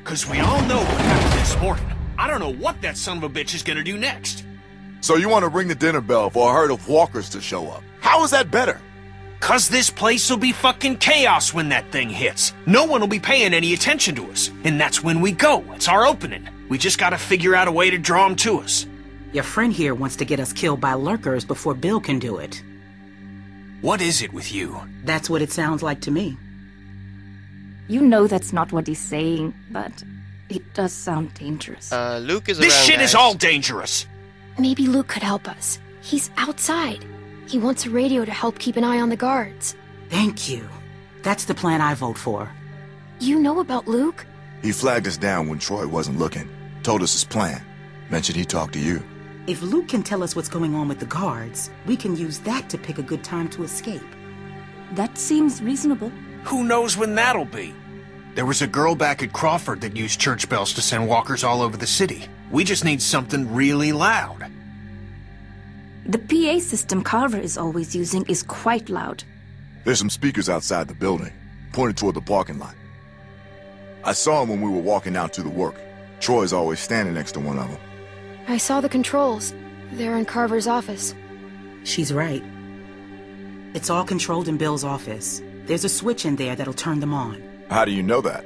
Because we all know what happened this morning. I don't know what that son of a bitch is gonna do next. So you want to ring the dinner bell for a herd of walkers to show up? How is that better? Cause this place will be fucking chaos when that thing hits. No one will be paying any attention to us. And that's when we go. It's our opening. We just gotta figure out a way to draw them to us. Your friend here wants to get us killed by lurkers before Bill can do it. What is it with you? That's what it sounds like to me. You know that's not what he's saying, but it does sound dangerous. Luke is This around, shit guys. is all dangerous. Maybe Luke could help us. He's outside. He wants a radio to help keep an eye on the guards. Thank you. That's the plan I vote for. You know about Luke? He flagged us down when Troy wasn't looking. Told us his plan. Mentioned he talked to you. If Luke can tell us what's going on with the guards, we can use that to pick a good time to escape. That seems reasonable. Who knows when that'll be? There was a girl back at Crawford that used church bells to send walkers all over the city. We just need something really loud. The PA system Carver is always using is quite loud. There's some speakers outside the building, pointed toward the parking lot. I saw him when we were walking out to the work. Troy's always standing next to one of them. I saw the controls. They're in Carver's office. She's right. It's all controlled in Bill's office. There's a switch in there that'll turn them on. How do you know that?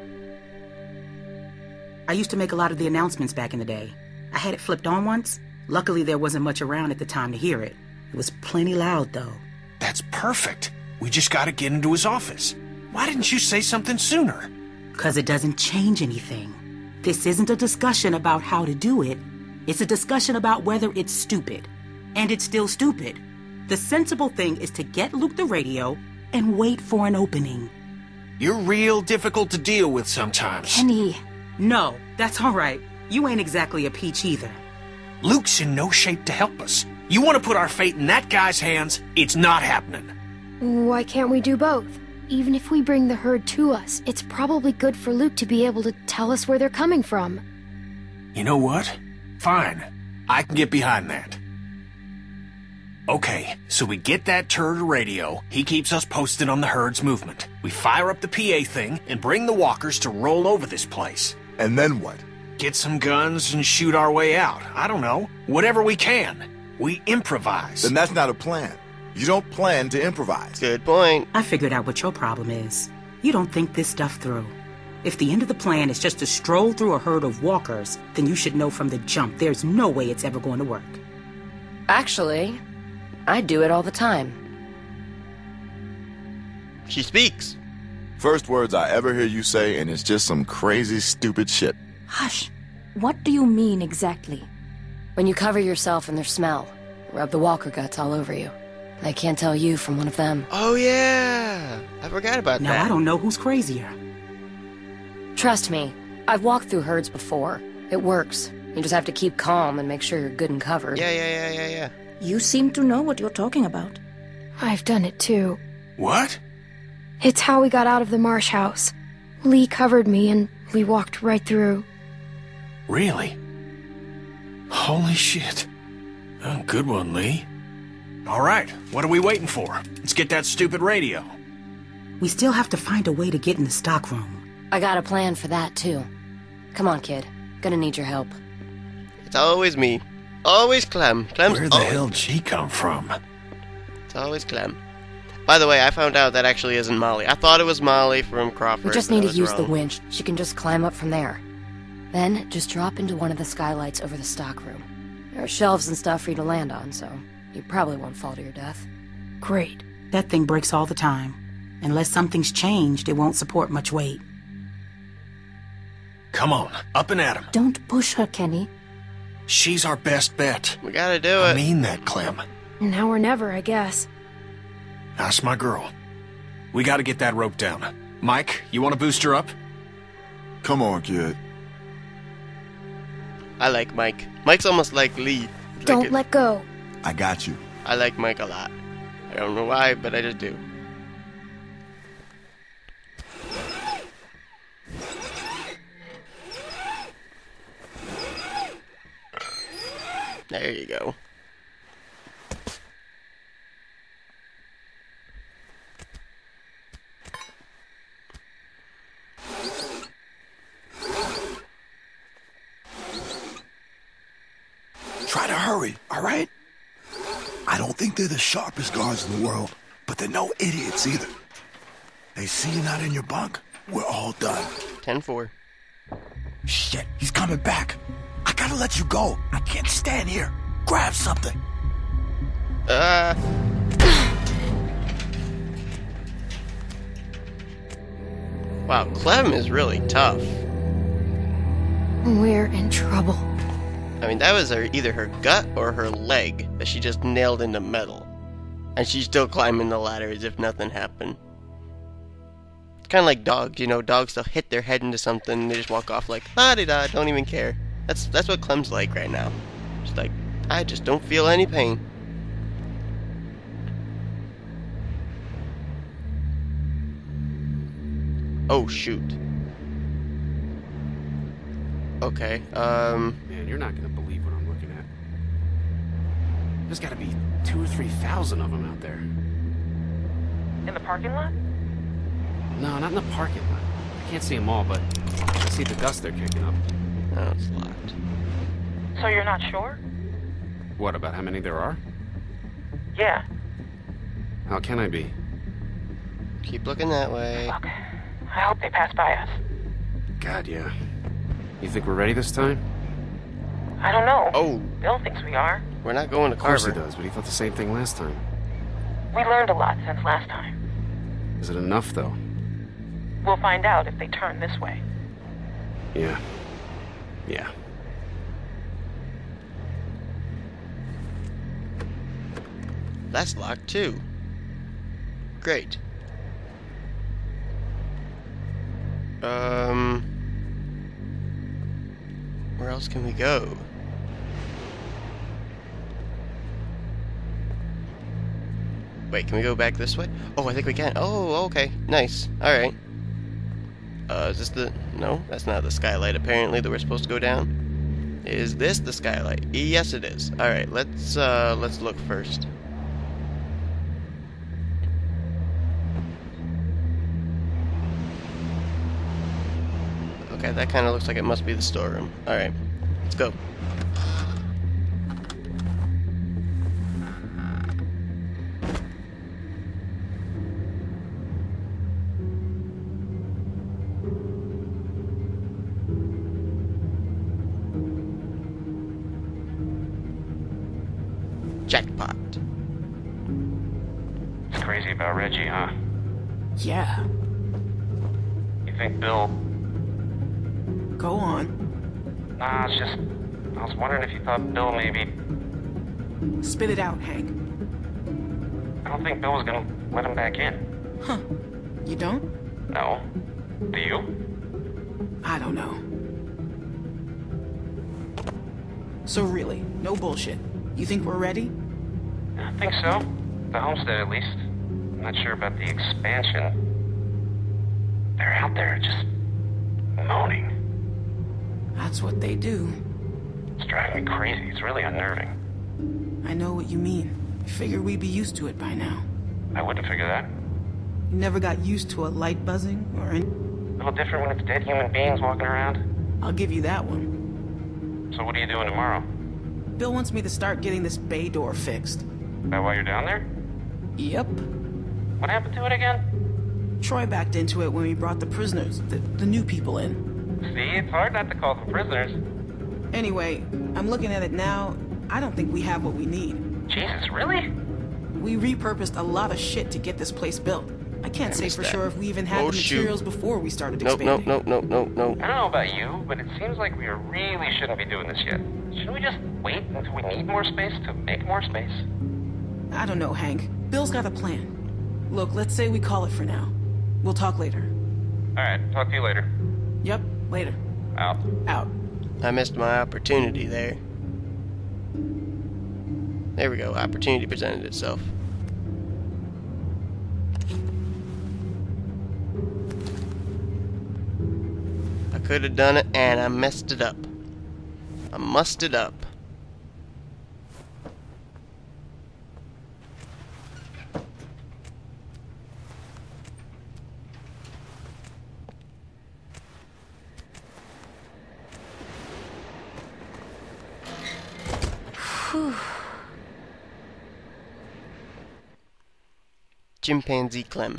I used to make a lot of the announcements back in the day. I had it flipped on once. Luckily, there wasn't much around at the time to hear it. It was plenty loud, though. That's perfect. We just gotta get into his office. Why didn't you say something sooner? 'Cause it doesn't change anything. This isn't a discussion about how to do it. It's a discussion about whether it's stupid. And it's still stupid. The sensible thing is to get Luke the radio and wait for an opening. You're real difficult to deal with sometimes. Kenny, No, that's all right. You ain't exactly a peach either. Luke's in no shape to help us. You want to put our fate in that guy's hands? It's not happening. Why can't we do both? Even if we bring the herd to us, it's probably good for Luke to be able to tell us where they're coming from. You know what? Fine. I can get behind that. Okay, so we get that turd a radio. He keeps us posted on the herd's movement. We fire up the PA thing and bring the walkers to roll over this place. And then what? Get some guns and shoot our way out. I don't know. Whatever we can. We improvise. Then that's not a plan. You don't plan to improvise. Good point. I figured out what your problem is. You don't think this stuff through. If the end of the plan is just to stroll through a herd of walkers, then you should know from the jump there's no way it's ever going to work. Actually, I do it all the time. She speaks. First words I ever hear you say, and it's just some crazy, stupid shit. hush. What do you mean exactly? When you cover yourself in their smell, rub the walker guts all over you. They can't tell you from one of them. Oh, yeah. I forgot about Now, that. I don't know who's crazier. Trust me, I've walked through herds before. It works. You just have to keep calm and make sure you're good and covered. Yeah. You seem to know what you're talking about. I've done it too. What? It's how we got out of the marsh house. Lee covered me and we walked right through. Really? Holy shit. Oh, good one, Lee. All right, what are we waiting for? Let's get that stupid radio. We still have to find a way to get in the stockroom. I got a plan for that, too. Come on, kid. Gonna need your help. It's always me. Always Clem. Clem's Where the always... hell did she come from? It's always Clem. By the way, I found out that actually isn't Molly. I thought it was Molly from Crawford. We just but I need to was use the wrong. winch. She can just climb up from there. Then, just drop into one of the skylights over the stockroom. There are shelves and stuff for you to land on, so you probably won't fall to your death. Great. That thing breaks all the time. Unless something's changed, it won't support much weight. Come on, up and at him. Don't push her, Kenny. She's our best bet. We gotta do I it. mean that, Clem. Now or never, I guess. That's my girl. We gotta get that rope down. Mike, you want to boost her up? Come on, kid. I like Mike. Mike's almost like Lee. Don't let go. I got you. I like Mike a lot. I don't know why, but I just do. There you go. right? I don't think they're the sharpest guards in the world, but they're no idiots either. They see you not in your bunk, we're all done. 10-4. Shit, he's coming back. I gotta let you go. I can't stand here. Grab something. Wow, Clem is really tough. We're in trouble. I mean, that was either her gut or her leg that she just nailed into metal. And she's still climbing the ladder as if nothing happened. It's kind of like dogs, you know, dogs, they'll hit their head into something and they just walk off like, la-di-da, don't even care. That's what Clem's like right now. Just like, I just don't feel any pain. Oh, shoot. Okay, Man, you're not gonna believe what I'm looking at. There's gotta be 2,000 or 3,000 of them out there. In the parking lot? No, not in the parking lot. I can't see them all, but I see the dust they're kicking up. oh, it's locked. So you're not sure? What, about how many there are? Yeah. How can I be? Keep looking that way. Look, I hope they pass by us. God, yeah. You think we're ready this time? I don't know. Oh, Bill thinks we are. we're not going to Of course Carver. he does, but he thought the same thing last time. We learned a lot since last time. Is it enough, though? We'll find out if they turn this way. Yeah. Yeah. That's locked too. Great. Where else can we go? Wait, can we go back this way? Oh, I think we can. Oh, okay. Nice. Alright. Is this the... No, that's not the skylight, apparently, that we're supposed to go down. Is this the skylight? Yes, it is. Alright, let's look first. Okay, that kind of looks like it must be the storeroom. Alright, let's go. Jackpot. It's crazy about Reggie, huh? Yeah, You think Bill... go on. Nah, it's just... I was wondering if you thought Bill maybe... Spit it out, Hank. I don't think Bill was gonna let him back in. Huh. You don't? No. Do you? I don't know. So really, no bullshit. You think we're ready? I think so. The homestead, at least. I'm not sure about the expansion. They're out there just... moaning. That's what they do. It's driving me crazy. It's really unnerving. I know what you mean. I figured we'd be used to it by now. I wouldn't figure that. You never got used to a light buzzing or any... A little different when it's dead human beings walking around. I'll give you that one. So what are you doing tomorrow? Bill wants me to start getting this bay door fixed. Is that why you're down there? Yep. What happened to it again? Troy backed into it when we brought the prisoners, the new people in. See, it's hard not to call them prisoners. Anyway, I'm looking at it now. I don't think we have what we need. Jesus, really? We repurposed a lot of shit to get this place built. I can't say for that. sure if we even had the shoot. materials before we started Nope, expanding. nope, nope, nope, nope, nope. I don't know about you, but it seems like we really shouldn't be doing this yet. Shouldn't we just wait until we need more space to make more space? I don't know, Hank. Bill's got a plan. Look, let's say we call it for now. We'll talk later. Alright, talk to you later. Yep, later. Out. Out. I missed my opportunity there. There we go. Opportunity presented itself. I could have done it, and I messed it up. I mussed it up. chimpanzee Clem.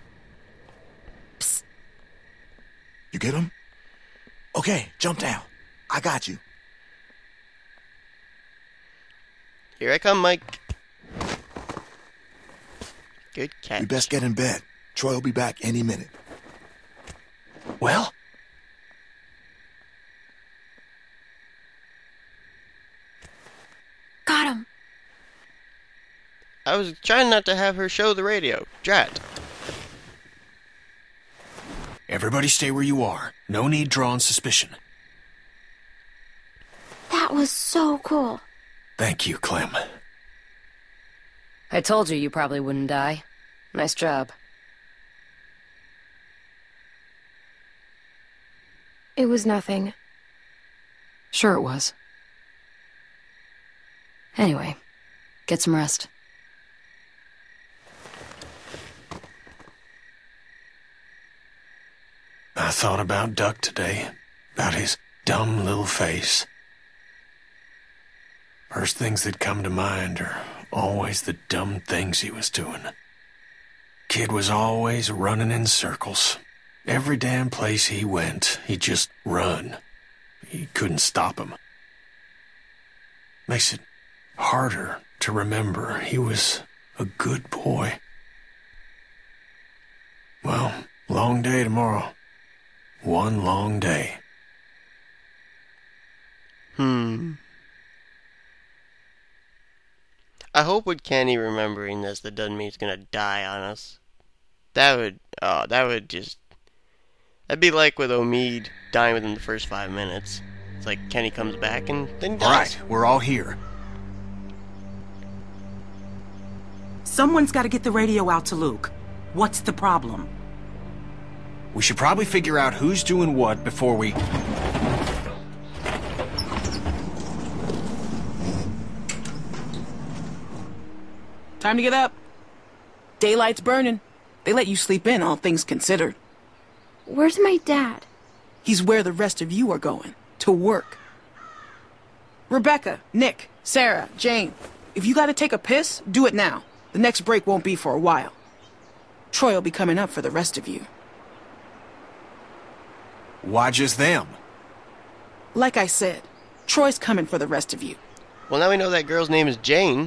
Psst. You get him? Okay, jump down. I got you. Here I come, Mike. Good catch. We best get in bed. Troy will be back any minute. Well? Got him. I was trying not to have her show the radio. Drat. Everybody stay where you are. No need drawing suspicion. That was so cool. Thank you, Clem. I told you probably wouldn't die. Nice job. It was nothing. Sure it was. Anyway, get some rest. I thought about Duck today, about his dumb little face. First things that come to mind are always the dumb things he was doing. Kid was always running in circles. Every damn place he went, he'd just run. You couldn't stop him. Makes it harder to remember he was a good boy. Well, long day tomorrow. One long day. I hope with Kenny remembering this, that doesn't mean he's gonna die on us. That'd be like with Omid dying within the first 5 minutes. It's like Kenny comes back and then he dies. Alright, we're all here. Someone's got to get the radio out to Luke. What's the problem? We should probably figure out who's doing what before we... Time to get up. Daylight's burning. They let you sleep in, all things considered. Where's my dad? He's where the rest of you are going. To work. Rebecca, Nick, Sarah, Jane. If you gotta take a piss, do it now. The next break won't be for a while. Troy will be coming up for the rest of you. Why just them? Like I said, Troy's coming for the rest of you. Well, now we know that girl's name is Jane.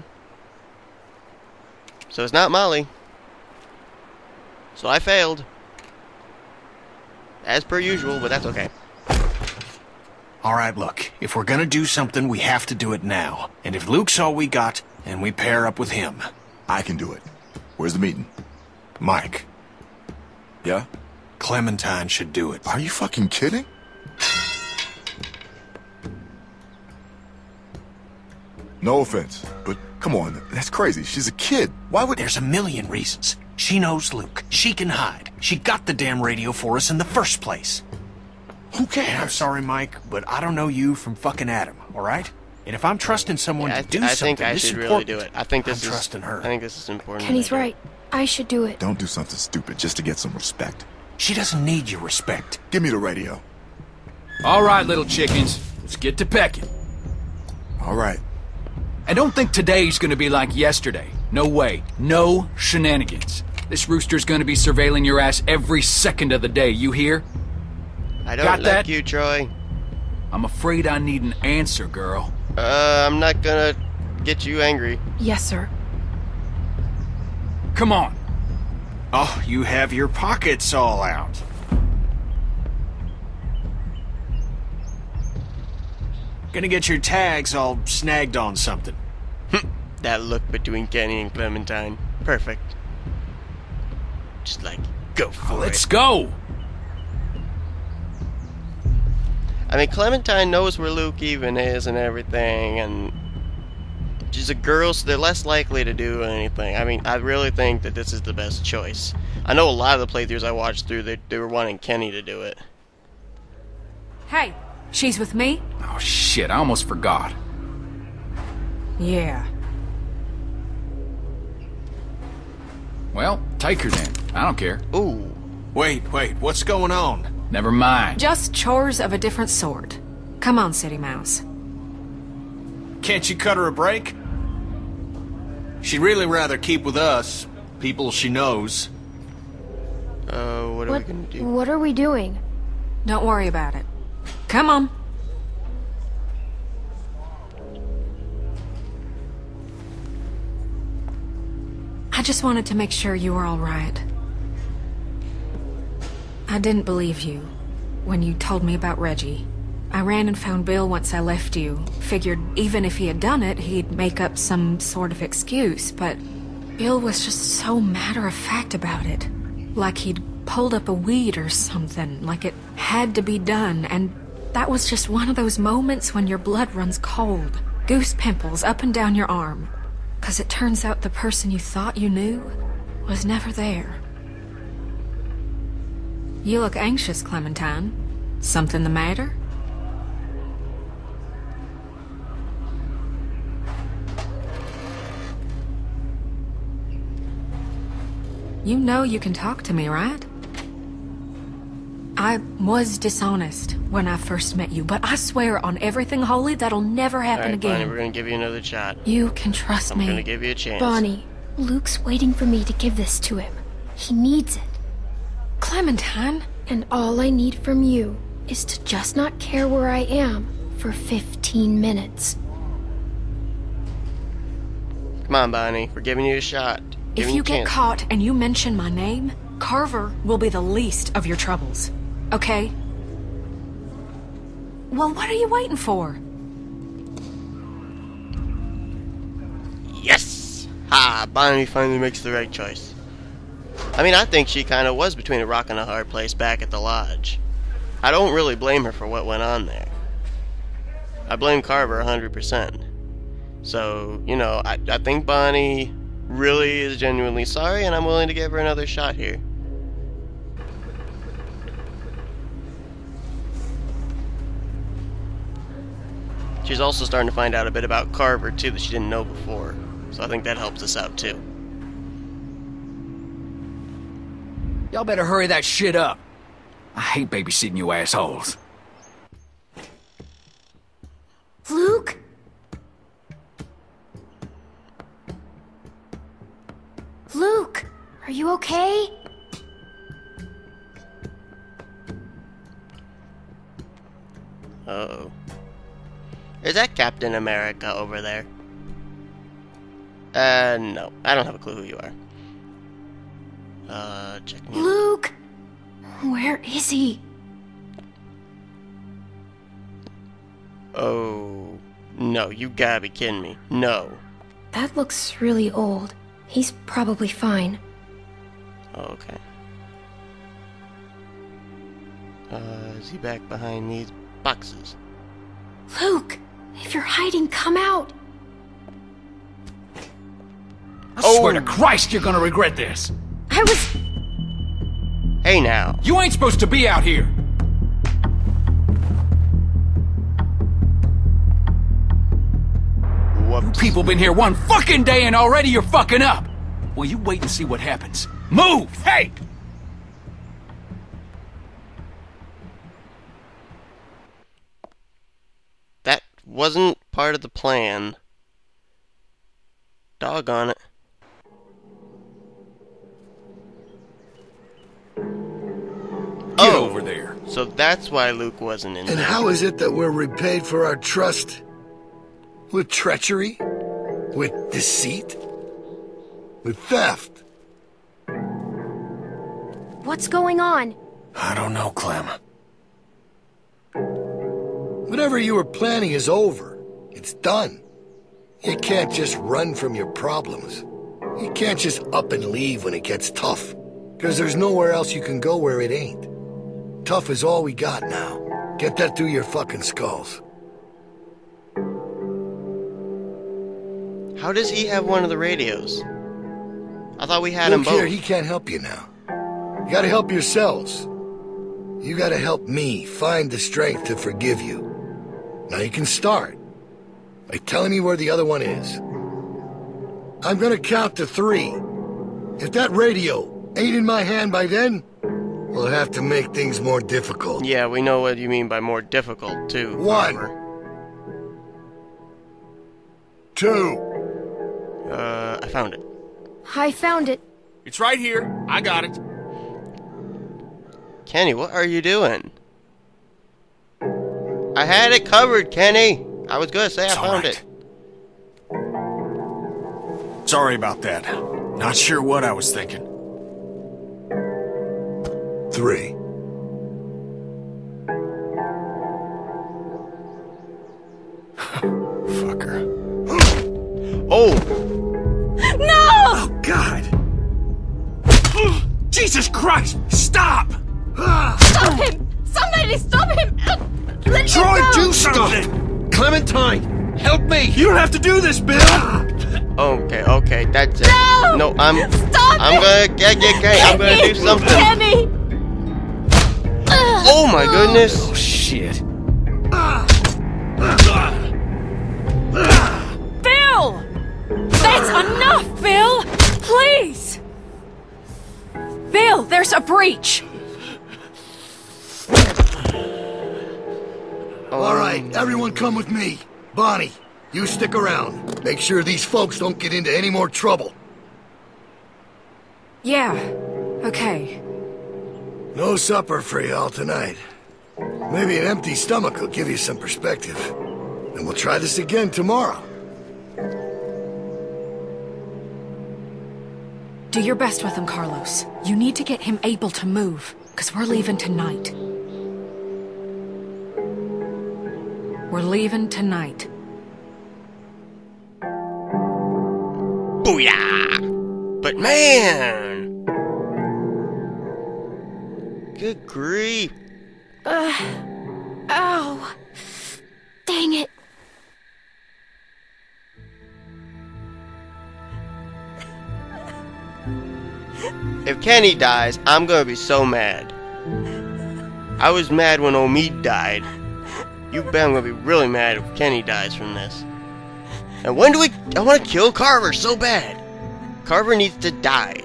So it's not Molly. So I failed. As per usual, but that's okay. Alright, look. If we're gonna do something, we have to do it now. And if Luke's all we got, and we pair up with him. I can do it. Where's the meeting? Mike. Yeah? Clementine should do it. Are you fucking kidding? No offense, but come on, that's crazy. She's a kid. Why would... There's a million reasons. She knows Luke. She can hide. She got the damn radio for us in the first place. Who cares? And I'm sorry, Mike, but I don't know you from fucking Adam, alright? And if I'm trusting someone to do something, I think I should really do it. I think this I'm trusting her. I think this is important. Kenny's right. I should do it. Don't do something stupid just to get some respect. She doesn't need your respect. Give me the radio. All right, little chickens. Let's get to pecking. All right. And don't think today's gonna be like yesterday. No way. No shenanigans. This rooster's gonna be surveilling your ass every second of the day, you hear? I don't Got like that? you, Troy. I'm afraid I need an answer, girl. I'm not gonna get you angry. Yes, sir. Come on. Oh, you have your pockets all out. Gonna get your tags all snagged on something. That look between Kenny and Clementine. Perfect. Just like, go for it. Let's go. I mean, Clementine knows where Luke even is and everything, and she's a girl, so they're less likely to do anything. I mean, I really think that this is the best choice. I know a lot of the playthroughs I watched through, they were wanting Kenny to do it. Hey, she's with me? Oh, shit, I almost forgot. Yeah. Well, take her then. I don't care. Ooh. Wait, what's going on? Never mind. Just chores of a different sort. Come on, City Mouse. Can't you cut her a break? She'd really rather keep with us, People she knows. What are we gonna do? What are we doing? Don't worry about it. Come on. I just wanted to make sure you were all right. I didn't believe you when you told me about Reggie. I ran and found Bill once I left you. Figured even if he had done it, he'd make up some sort of excuse, but Bill was just so matter-of-fact about it. Like he'd pulled up a weed or something, like it had to be done, and that was just one of those moments when your blood runs cold. Goose pimples up and down your arm. 'Cause it turns out the person you thought you knew was never there. You look anxious, Clementine. Something the matter? You know you can talk to me, right? I was dishonest when I first met you, but I swear on everything holy that'll never happen Alright, again. Bonnie, we're gonna give you another shot. You can trust me. I'm gonna give you a chance. Bonnie, Luke's waiting for me to give this to him. He needs it. Clementine? And all I need from you is to just not care where I am for 15 minutes. Come on, Bonnie. We're giving you a shot. If you get caught and you mention my name, Carver will be the least of your troubles. Okay? Well, what are you waiting for? Yes! Ha! Bonnie finally makes the right choice. I mean, I think she kind of was between a rock and a hard place back at the lodge. I don't really blame her for what went on there. I blame Carver 100%. So, you know, I think Bonnie really is genuinely sorry, and I'm willing to give her another shot here. She's also starting to find out a bit about Carver, too, that she didn't know before. So I think that helps us out, too. Y'all better hurry that shit up. I hate babysitting you assholes. Luke? Luke, are you okay? Uh-oh. Is that Captain America over there? No. I don't have a clue who you are. Check me out. Luke! Where is he? Oh. No, you gotta be kidding me. No. That looks really old. He's probably fine. Okay. Is he back behind these boxes? Luke! If you're hiding, come out! I swear to Christ you're gonna regret this! I was... Hey now. You ain't supposed to be out here! Whoops. People been here one fucking day and already you're fucking up! Well, you wait and see what happens. Move! Hey! That wasn't part of the plan. Doggone it. Get over there. So that's why Luke wasn't in And there. how is it that we're repaid for our trust? With treachery? With deceit? With theft? What's going on? I don't know, Clem. Whatever you were planning is over. It's done. You can't just run from your problems. You can't just up and leave when it gets tough. Because there's nowhere else you can go where it ain't. Tough is all we got now. Get that through your fucking skulls. How does he have one of the radios? I thought we had him Luke both. here, he can't help you now. You gotta help yourselves. You gotta help me find the strength to forgive you. Now you can start by telling me where the other one is. I'm gonna count to 3. If that radio ain't in my hand by then, we'll have to make things more difficult. Yeah, we know what you mean by more difficult, too. 1. Carver. 2. I found it. I found it. It's right here. I got it. Kenny, what are you doing? I had it covered, Kenny. I was gonna say I found it. Sorry about that. Not sure what I was thinking. 3. Fucker. Oh! No! Oh, God! Jesus Christ! Stop! Stop him! Somebody stop him! Let Troy, him go! do something! Clementine, help me! You don't have to do this, Bill! Okay, that's it. No! I'm Stop gonna get Kenny. I'm gonna do something. Kenny! Oh my goodness! Oh, shit. Bill! That's enough, Bill! Please! Bill, there's a breach! All right, everyone come with me. Bonnie, you stick around. Make sure these folks don't get into any more trouble. Yeah, okay. No supper for y'all tonight. Maybe an empty stomach will give you some perspective. And we'll try this again tomorrow. Do your best with him, Carlos. You need to get him able to move, because we're leaving tonight. We're leaving tonight. Booyah! But man! Good grief. Ow. Dang it. If Kenny dies, I'm gonna be so mad. I was mad when Omid died. You bet I'm gonna be really mad if Kenny dies from this. And when do we... I want to kill Carver so bad. Carver needs to die.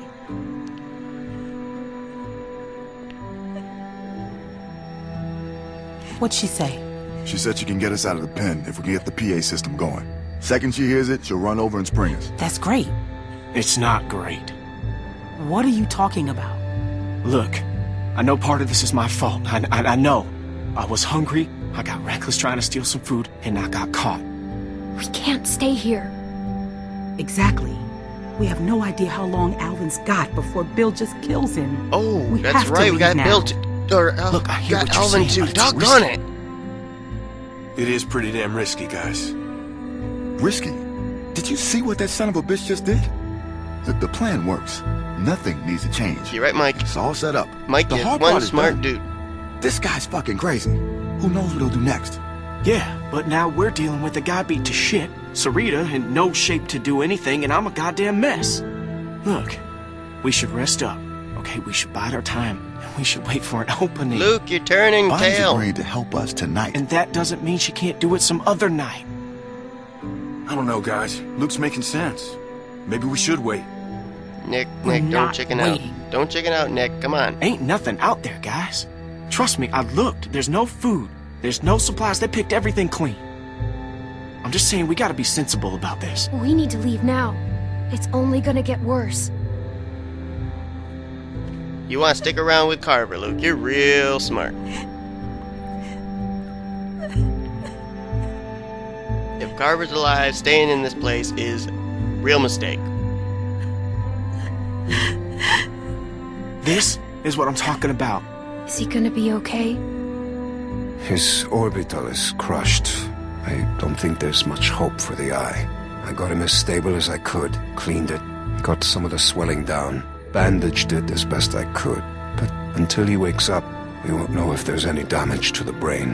What'd she say? She said she can get us out of the pen if we can get the PA system going. Second she hears it, she'll run over and spring us. That's great. It's not great. What are you talking about? Look, I know part of this is my fault. I know. I was hungry, I got reckless trying to steal some food, and I got caught. We can't stay here. Exactly. We have no idea how long Alvin's got before Bill just kills him. Oh, we that's have right. To We got now. Bill Look, I hear got what you're Alvin saying, too. but it's Doggone risky. it. It is pretty damn risky, guys. Risky? Did you see what that son of a bitch just did? The plan works. Nothing needs to change. You're right, Mike. It's all set up. Mike is one smart dude. This guy's fucking crazy. Who knows what he'll do next? Yeah, but now we're dealing with a guy beat to shit, Sarita in no shape to do anything, and I'm a goddamn mess. Look, we should rest up, okay? We should bide our time, and we should wait for an opening. Luke, you're turning Bonnie's tail. agreed to help us tonight. And that doesn't mean she can't do it some other night. I don't know, guys. Luke's making sense. Maybe we should wait. Nick, We're don't not chicken waiting. out. Don't chicken out, Nick. Come on. Ain't nothing out there, guys. Trust me, I looked. There's no food. There's no supplies. They picked everything clean. I'm just saying we gotta be sensible about this. We need to leave now. It's only gonna get worse. You want to stick around with Carver, Luke. You're real smart. If Carver's alive, staying in this place is a real mistake. This is what I'm talking about. Is he gonna be okay? His orbital is crushed. I don't think there's much hope for the eye. I got him as stable as I could, cleaned it, got some of the swelling down, bandaged it as best I could. But until he wakes up, we won't know if there's any damage to the brain.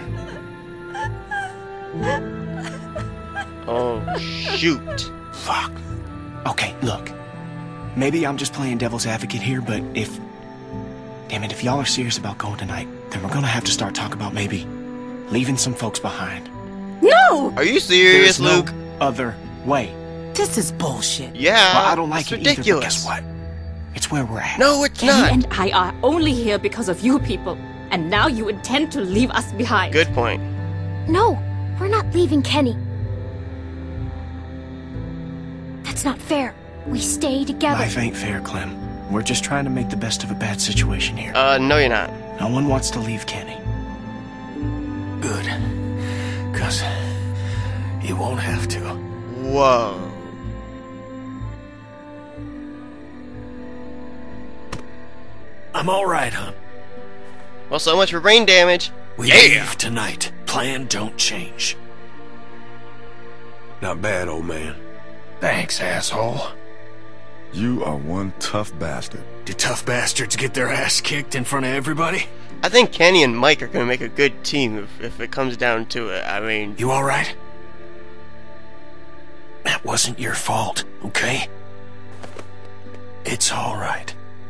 Oh, shoot. Fuck. Okay, look. Maybe I'm just playing devil's advocate here, but if... Damn it, if y'all are serious about going tonight, then we're gonna have to start talking about maybe leaving some folks behind. No! Are you serious, There's Luke? No other way. This is bullshit. Yeah, well, I don't like it's it ridiculous. either, but guess what? It's where we're at. No, it's Kenny not. and I are only here because of you people, and now you intend to leave us behind. Good point. No, we're not leaving Kenny. That's not fair. We stay together. Life ain't fair, Clem. We're just trying to make the best of a bad situation here. No you're not. No one wants to leave Kenny. Good. 'Cause you won't have to. Whoa. I'm alright, hon. Well, so much for brain damage. We leave tonight. Plan don't change. Not bad, old man. Thanks, asshole. You are one tough bastard. Do tough bastards get their ass kicked in front of everybody? I think Kenny and Mike are gonna make a good team if it comes down to it. I mean... You alright? That wasn't your fault, okay? It's alright.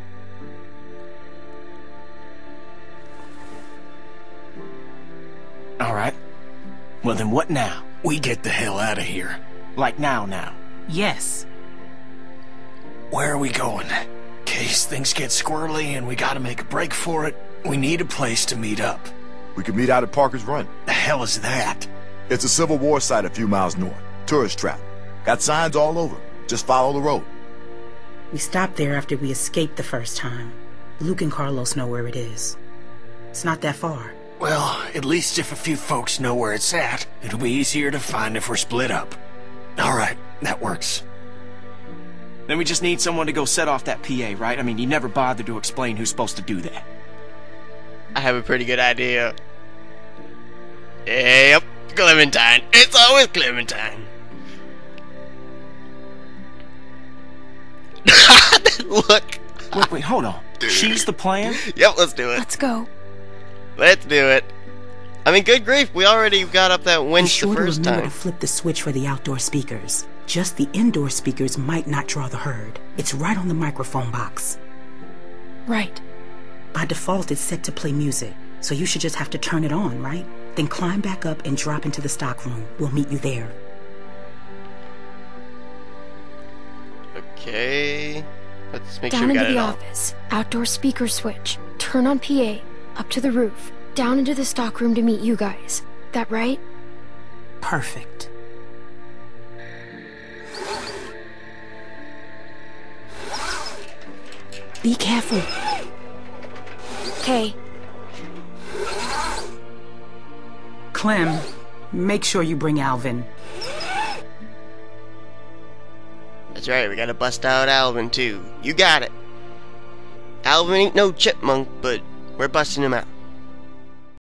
Alright. Well then what now? We get the hell out of here. Like now? Yes. Where are we going? In case things get squirrely and we gotta make a break for it, we need a place to meet up. We could meet out at Parker's Run. The hell is that? It's a Civil War site a few miles north. Tourist trap. Got signs all over. Just follow the road. We stopped there after we escaped the first time. Luke and Carlos know where it is. It's not that far. Well, at least if a few folks know where it's at, it'll be easier to find if we're split up. Alright, that works. Then we just need someone to go set off that PA, right? I mean, you never bothered to explain who's supposed to do that. I have a pretty good idea. Yep, Clementine. It's always Clementine. Look. Wait, hold on. She's the plan? Yep, let's do it. Let's go. Let's do it. I mean, good grief, we already got up that winch the first Be sure to remember time. to flip the switch for the outdoor speakers. Just the indoor speakers might not draw the herd. It's right on the microphone box. Right. By default, it's set to play music, so you should just have to turn it on, right? Then climb back up and drop into the stockroom. We'll meet you there. Okay. Let's make Down sure we into got it the all. office. Outdoor speaker switch. Turn on PA. Up to the roof. Down into the stockroom to meet you guys. That right? Perfect. Be careful. Okay. Clem, make sure you bring Alvin. That's right, we gotta bust out Alvin too. You got it. Alvin ain't no chipmunk, but we're busting him out.